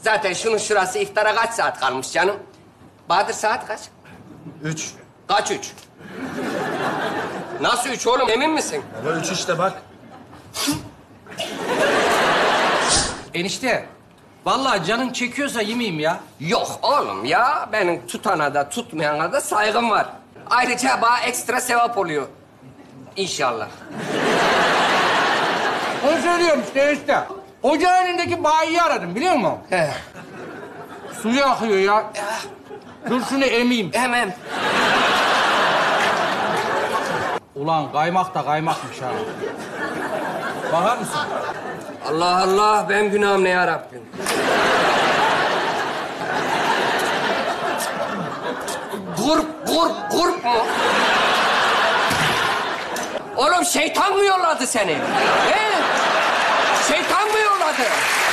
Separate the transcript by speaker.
Speaker 1: Zaten şunun şurası iftara kaç saat kalmış canım? Bahadır saat kaç?
Speaker 2: 3.
Speaker 1: Kaç 3? Nasıl 3 oğlum, emin misin?
Speaker 2: Baba 3 işte bak.
Speaker 3: Enişte, vallahi canın çekiyorsa yemeyeyim ya.
Speaker 1: Yok oğlum ya, benim tutana da tutmayana da saygım var. Ayrıca bana ekstra sevap oluyor. İnşallah.
Speaker 3: Onu söylüyorum işte enişte. Ocağın önündeki bayiyi aradım biliyor musun?
Speaker 1: He,
Speaker 3: Suyu akıyor ya. Dur şunu emeyim.
Speaker 1: hemen.
Speaker 3: Ulan kaymak da kaymakmış ha. Bakar mısın?
Speaker 1: Allah Allah, benim günahım ne ya Rabbim? Kurp mu? Oğlum şeytan mı yolladı seni? He? Şeytan mı yolladı?